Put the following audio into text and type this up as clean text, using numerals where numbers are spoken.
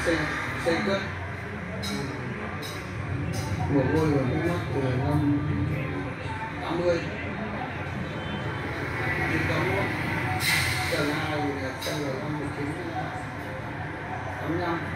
xây cất một ngôi của nước mắt từ năm 80 đến 81, tầng 2 thì là xây vào năm 1985.